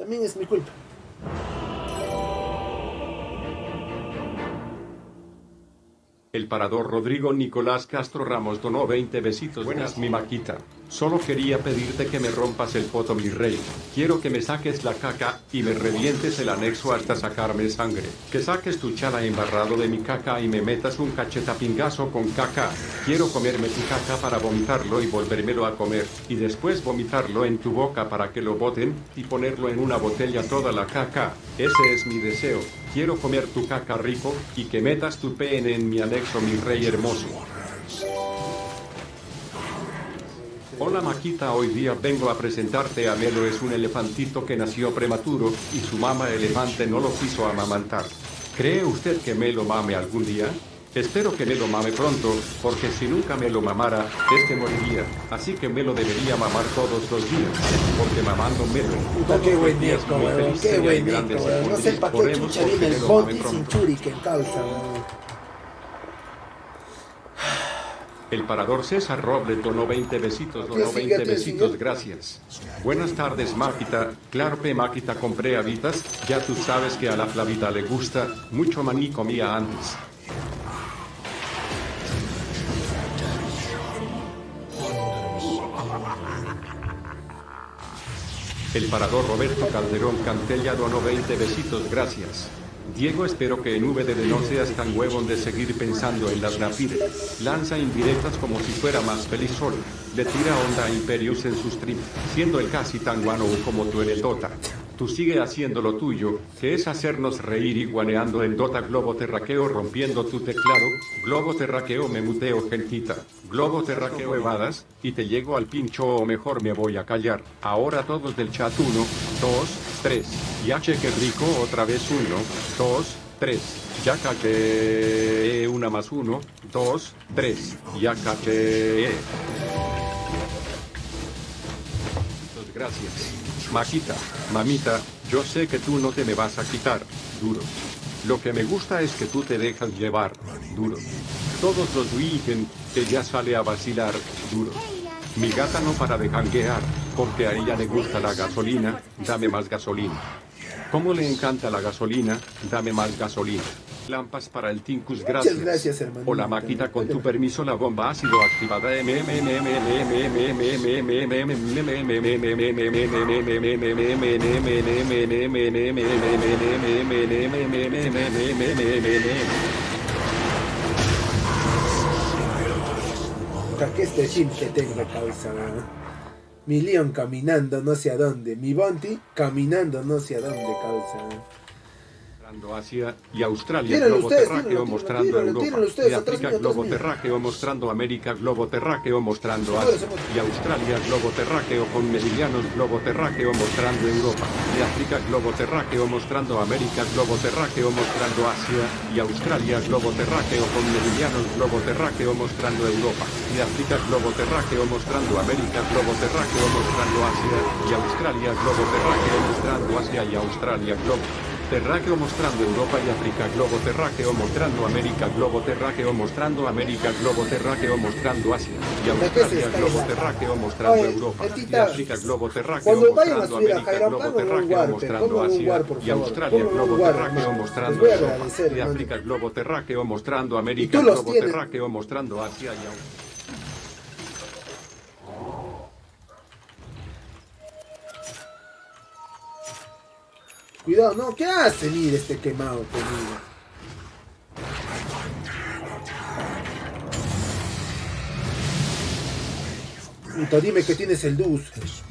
También es mi culpa. El parador Rodrigo Nicolás Castro Ramos donó 20 besitos. Buenas, mi Maquita. Solo quería pedirte que me rompas el poto, mi rey. Quiero que me saques la caca y me revientes el anexo hasta sacarme sangre. Que saques tu chala embarrado de mi caca y me metas un cachetapingazo con caca. Quiero comerme tu caca para vomitarlo y volvérmelo a comer. Y después vomitarlo en tu boca para que lo boten y ponerlo en una botella toda la caca. Ese es mi deseo. Quiero comer tu caca rico y que metas tu pene en mi anexo, mi rey hermoso. Hola Maquita, hoy día vengo a presentarte a Melo. Es un elefantito que nació prematuro y su mamá elefante no lo quiso amamantar. ¿Cree usted que Melo mame algún día? Espero que Melo mame pronto, porque si nunca Melo mamara, este moriría. Así que Melo debería mamar todos los días, porque mamando Melo, Puta, qué buen Nico, weón, qué buen Nico, weón. No sé para qué chucha viene el Bondi sin churi que causa, weón. El parador César Robles donó 20 besitos, gracias. Buenas tardes, Maquita. Claro que Maquita, compré habitas, ya tú sabes que a la Flavita le gusta, mucho maní comía antes. El parador Roberto Calderón Cantella donó 20 besitos, gracias. Diego, espero que en VDD no seas tan huevón de seguir pensando en las Rapide. Lanza indirectas como si fuera más feliz solo. Le tira onda a Imperius en su stream, siendo el casi tan guano como tú en el Dota. Tú sigue haciendo lo tuyo, que es hacernos reír y guaneando en Dota. Globo terraqueo rompiendo tu teclado, globo terraqueo me muteo gentita, globo terraqueo evadas, y te llego al pincho o mejor me voy a callar. Ahora todos del chat 1, 2, 3, ya cheque rico otra vez 1, 2, 3, ya caché 1 más 1, 2, 3, ya caché. Gracias. Maquita, mamita, yo sé que tú no te me vas a quitar, duro. Lo que me gusta es que tú te dejas llevar, duro. Todos los weekend, ella sale a vacilar, duro. Mi gata no para de janguear, porque a ella le gusta la gasolina, dame más gasolina. Como le encanta la gasolina, dame más gasolina. Lampas para el Tinkus, gracias. Muchas gracias, hermano. Hola Maquita, con tu permiso la bomba ha sido activada. Que este chip que tengo causa. Mi Leon caminando no sé a dónde. Mi Bounty caminando no sé a dónde causa. Asia y Australia, Tírenlo globo ustedes, terráqueo mostrando Europa ustedes, y atrás África, mío, globo atrás mío. terráqueo mostrando América, globo terráqueo mostrando Asia y Australia, globo terráqueo con meridianos, globo terráqueo mostrando Europa y África, globo terráqueo mostrando América, globo terráqueo mostrando Asia y Australia, globo terráqueo con meridianos, globo terráqueo mostrando Europa y África, globo terráqueo mostrando América, globo terráqueo mostrando Asia y Australia, globo terráqueo mostrando Asia y Australia, globo terráqueo mostrando Europa y África, globo terráqueo mostrando América, globo terráqueo mostrando América, globo terráqueo mostrando Asia y Australia, globo terráqueo mostrando Europa y África, globo terráqueo mostrando América, globo terráqueo mostrando Asia y Australia, globo terráqueo mostrando Europa y África, globo terráqueo mostrando América, globo terráqueo mostrando Asia y Australia. Cuidado, no, ¿qué hace? Mira este quemado, conmigo. Puta, dime que tienes el Dus.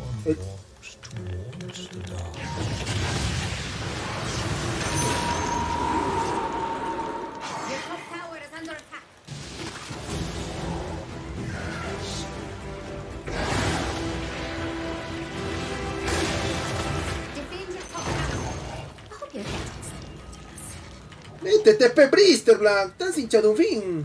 Métete, pe Brister Black, estás hinchado un fin.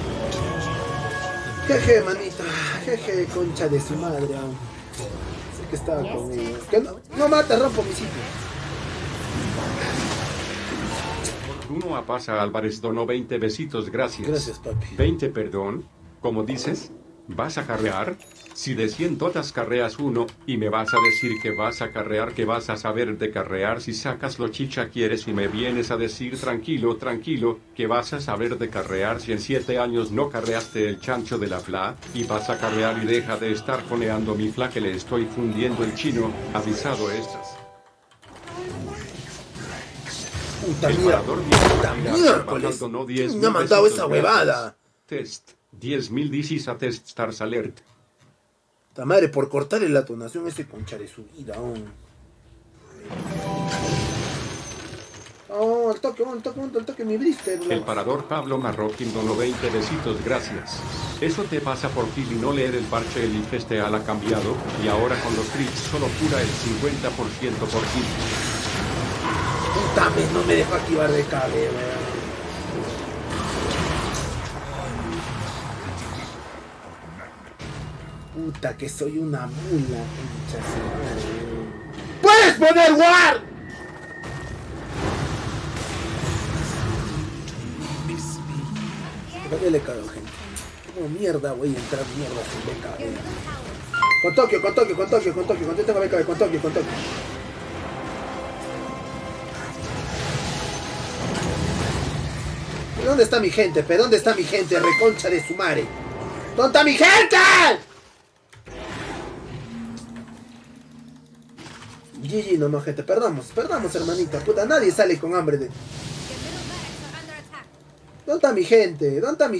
Jeje, manita, jeje, concha de su madre. Se que estaba con ellos. Que no mata, rompo mi sitio. Uno a Pasa Álvarez donó 20 besitos, gracias. Gracias, papi. 20, perdón. ¿Cómo dices? ¿Vas a carrear? Si de 100 totas carreas uno, y me vas a decir que vas a carrear, que vas a saber de carrear, si sacas lo chicha quieres y me vienes a decir tranquilo, tranquilo, que vas a saber de carrear si en 7 años no carreaste el chancho de la fla, y vas a carrear y deja de estar coneando mi fla que le estoy fundiendo el chino, avisado estas. Puta El mierda. parador Puta miércoles. ¿Quién me ha mandado esa huevada? Test. 10.000 dices a test stars alert. Ta madre, por cortarle la tonación ese concha de su vida, al toque, mi brister. El parador Pablo Marroquín donó 20 besitos, gracias. Eso te pasa por Phil y no leer el parche, el IFES te ha cambiado, y ahora con los crits solo cura el 50% por Phil. Puta, no me deja activar de cable, weón. Puta, que soy una mula, pincha. ¡Puedes poner war! ¿Dónde le cago, gente? Como mierda voy a entrar mierda sin beca, weón. Con Tokio, contesto con beca, con Tokio. ¿Dónde está mi gente? ¿Dónde está mi gente? Reconcha de su madre. ¿Dónde está mi gente? GG nomás, gente. Perdamos, hermanita. Puta, nadie sale con hambre de... ¿Dónde está mi gente?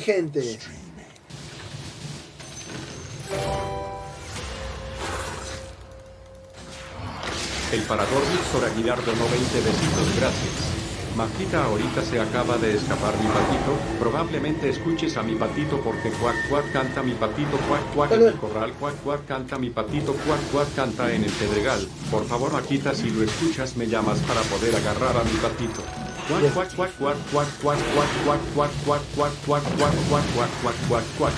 El parador Víctor Aguilar donó 20 besitos, gracias. Majita, ahorita se acaba de escapar mi patito, probablemente escuches a mi patito porque cuac cuac canta mi patito, cuac cuac en el corral, cuac cuac canta mi patito, cuac cuac canta en el pedregal. Por favor, Majita, si lo escuchas me llamas para poder agarrar a mi patito. Cuac cuac cuac cuac cuac cuac cuac cuac cuac cuac cuac cuac cuac cuac cuac cuac cuac.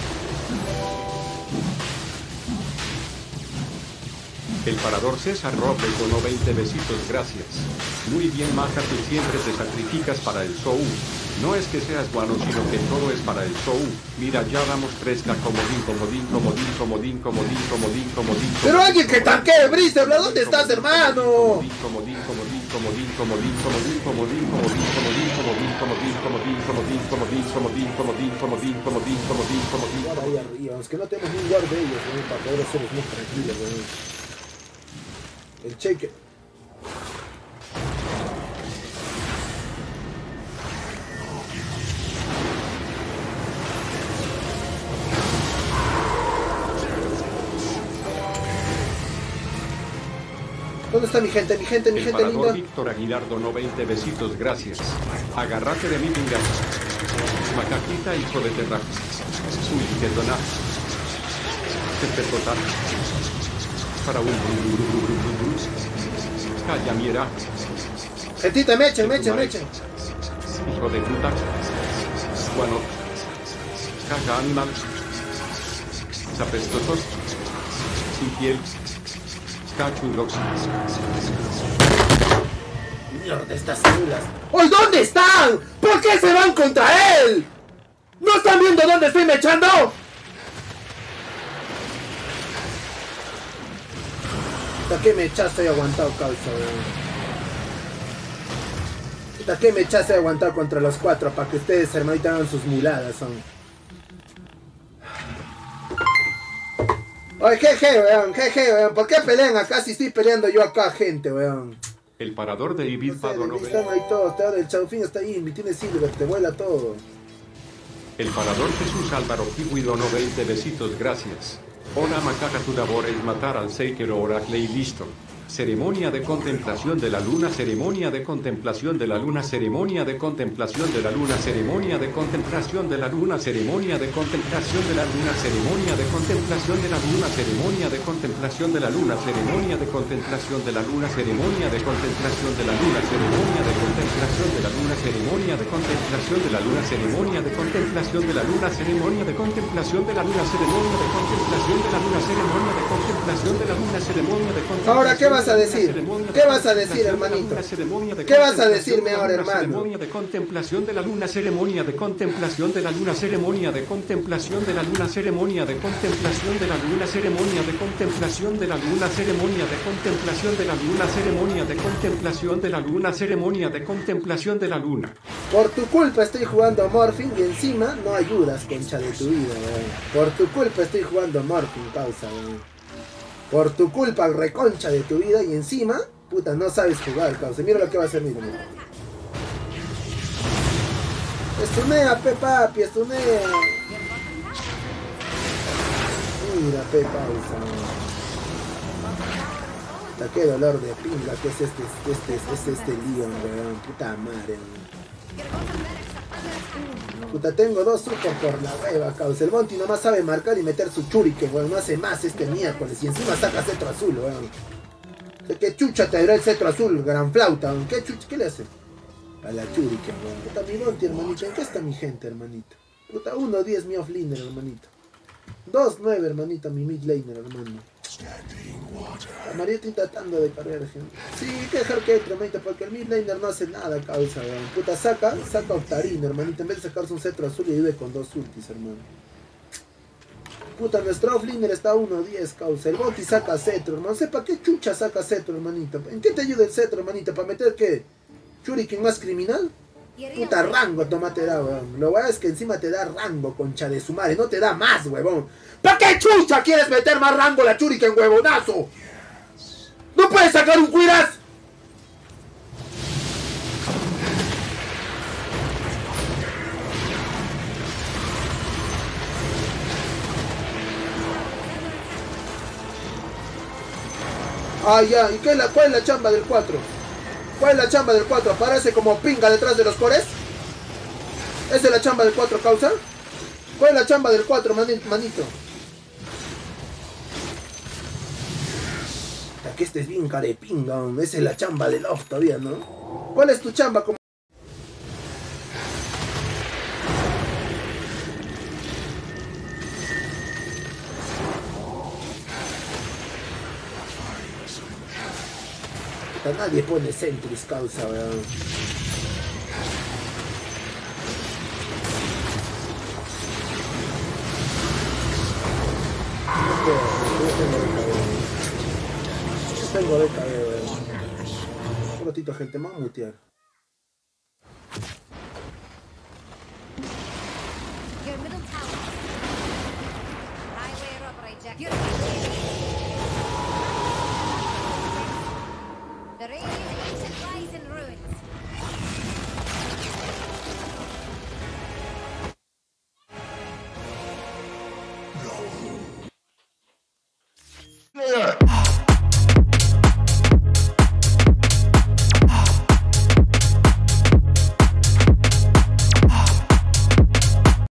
El parador César Robles donó 20 besitos, gracias. Muy bien, Maja, tú siempre te sacrificas para el show. No es que seas bueno, sino que todo es para el show. Mira, ya damos 3K, comodín. Pero alguien que tanquee, Brister, ¿dónde estás, hermano? Ahí arriba, es que no tenemos un guard de ellos, para poder hacer muy tranquilos, el cheque. ¿Dónde está mi gente El parador linda? Víctor Aguilar donó 20 besitos, gracias. Agárrate de mi pinga. Macaquita, hijo de terra. Uy, que dona. Te total. Para un... Calla, mira. Gentita, me echen. Hijo de puta. Bueno. Caca animal. Zapestosos. Sin piel. Cachulos. Mierda, estas células. ¡Hoy dónde están! ¿Por qué se van contra él? ¿No están viendo dónde estoy mechando? ¿Hasta qué me echaste y aguantado, causa? ¿Hasta qué me echaste y aguantado contra los 4 para que ustedes, hermanita, hagan sus muladas? Oye, jeje, weón. ¿Por qué pelean acá si estoy peleando yo acá, gente, weón? El parador de Ibid donó... Están ahí todos, el Chaufín está ahí, tiene Silver, te vuela todo. El parador Jesús Álvaro Kiwi donó 20 besitos, gracias. Hola, macaca, tu labor es matar al Seikero Oracle y listo. Ceremonia de contemplación de la luna, ceremonia de contemplación de la luna, ceremonia de contemplación de la luna, ceremonia de contemplación de la luna, ceremonia de contemplación de la luna, ceremonia de contemplación de la luna, ceremonia de contemplación de la luna, ceremonia de contemplación de la luna, ceremonia de contemplación de la luna, ceremonia de contemplación de la luna, ceremonia de contemplación de la luna, ceremonia de contemplación de la luna, ceremonia de contemplación de la luna, ceremonia de contemplación de la luna, ceremonia de contemplación de la luna, ceremonia de contemplación. Ahora, ¿qué vas a decir? ¿Qué vas a decir, hermanito? ¿Qué vas a decirme ahora, hermano? Ceremonia de contemplación de la luna, ceremonia de contemplación de la luna, ceremonia de contemplación de la luna, ceremonia de contemplación de la luna, ceremonia de contemplación de la luna, ceremonia de contemplación de la luna, ceremonia de contemplación de la luna, ceremonia de contemplación de la luna. Por tu culpa estoy jugando Morphing y encima no ayudas, concha de tu vida, weón. Por tu culpa estoy jugando Morphing, causa, weón. Por tu culpa, reconcha de tu vida, y encima, puta, no sabes jugar, causa. Mira lo que va a hacer, mira. Estunea, papi, estunea. Mira, pausa. Puta, qué dolor de pinga que es este lío, weón. Puta madre, weón. Puta, tengo dos super por la hueva, causa. El Monty nomás sabe marcar y meter su churiken, weón. No hace más este miércoles. Y encima saca cetro azul, weón. ¿Qué chucha te dará el cetro azul? Gran flauta, weón. ¿Qué le hace? A la churiken, weón. Puta, mi Monty, hermanito. ¿En qué está mi gente, hermanito? Puta, 1-10 mi offlaner, hermanito. 2-9, hermanito, mi mid laner, hermano. La María estoy tratando de cargar, gente. Sí, hay que dejar que entre, hermanito, porque el mid laner no hace nada, causa, weón. Puta, saca Octarina, hermanito. En vez de sacarse un cetro azul y ayude con 2 ultis, hermano. Puta, nuestro offlaner está 1-10, causa. El Monty saca cetro, hermano. No sé para qué chucha saca cetro, hermanito. ¿En qué te ayuda el cetro, hermanito? ¿Para meter qué? ¿Shuriken más criminal? Puta, rango, toma, te da, weón. Lo weón es que encima te da rango, concha de su madre. No te da más, huevón. ¿Para qué chucha quieres meter más rango la Shuriken, huevonazo? ¿No puedes sacar un cuiras? Ah, ya. ¿Y cuál es la chamba del 4? ¿Cuál es la chamba del 4? ¿Aparece como pinga detrás de los cores? ¿Esa es la chamba del 4, causa? ¿Cuál es la chamba del 4, manito? Que estés bien carepinga, esa es la chamba del off todavía, ¿no? ¿Cuál es tu chamba? Nadie pone Sentries, causa, weón. Yo tengo de cabello, weón. Un ratito, gente, me voy a mutear. The rain